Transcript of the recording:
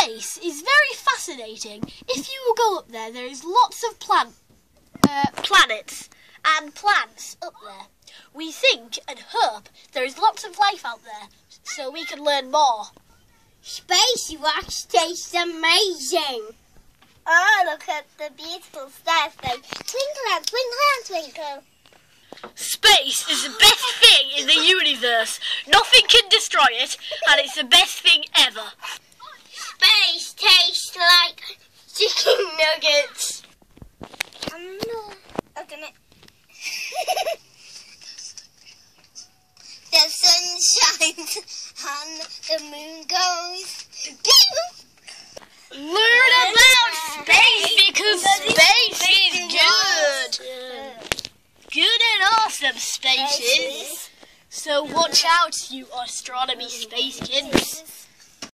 Space is very fascinating. If you will go up there, there is lots of planets and plants up there. We think and hope there is lots of life out there, so we can learn more. Space rocks taste amazing. Oh, look at the beautiful stars. They twinkle and twinkle and twinkle. Space is the best thing in the universe. Nothing can destroy it, and it's the best thing ever. Space tastes like chicken nuggets. The sun shines and the moon goes. Learn about space because space is good. Good and awesome, space is. So watch out, you astronomy space kids.